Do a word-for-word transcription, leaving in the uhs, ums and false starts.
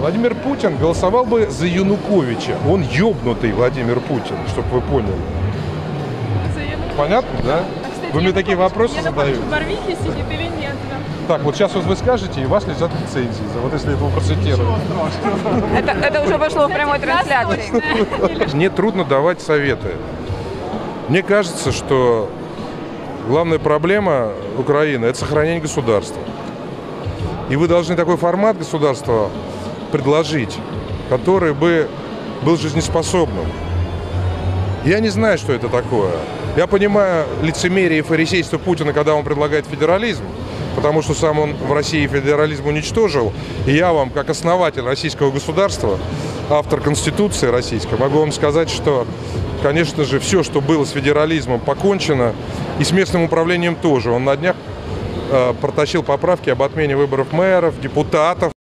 Владимир Путин голосовал бы за Януковича. Он ёбнутый Владимир Путин, чтобы вы поняли. Понятно, да? А, кстати, вы мне такие вопросы задаете. В Барвихе сидит или нет? Да? Так, вот сейчас вот вы скажете, и вас лежат лицензии. Вот если это вы процитируете. Это, это уже пошло в прямой трансляции. Мне трудно давать советы. Мне кажется, что главная проблема Украины – это сохранение государства. И вы должны такой формат государства предложить, который бы был жизнеспособным. Я не знаю, что это такое. Я понимаю лицемерие и фарисейство Путина, когда он предлагает федерализм, потому что сам он в России федерализм уничтожил. И я вам, как основатель российского государства, автор Конституции российской, могу вам сказать, что, конечно же, все, что было с федерализмом, покончено. И с местным управлением тоже. Он на днях э, протащил поправки об отмене выборов мэров, депутатов.